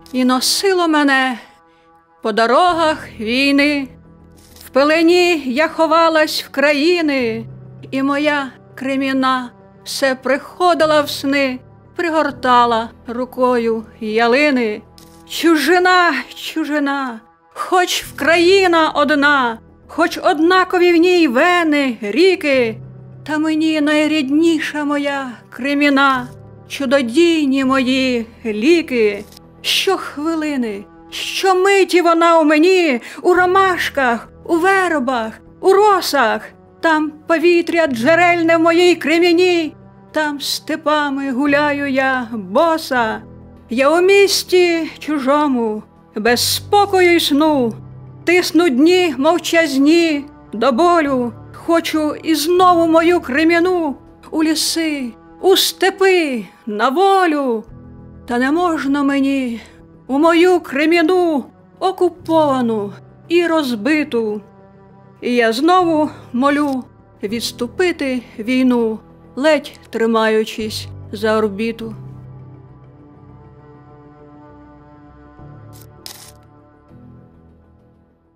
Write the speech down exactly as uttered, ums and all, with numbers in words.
і носило мене по дорогах війни. В пелені я ховалась в країни, і моя Креміна все приходила в сни, пригортала рукою ялини. Чужина, чужина, хоч в країна одна, хоч однакові в ній вени, ріки, та мені найрідніша моя Креміна, чудодійні мої ліки. Щохвилини, щомиті вона у мені, у ромашках, у вербах, у росах. Там повітря джерельне в моїй Креміні, там степами гуляю я боса. Я у місті чужому, без спокою й сну, тисну дні мовчазні до болю. Хочу і знову мою Креміну у ліси, у степи, на волю. Та не можна мені у мою Креміну окуповану і розбиту. І я знову молю відступити війну, ледь тримаючись за орбіту.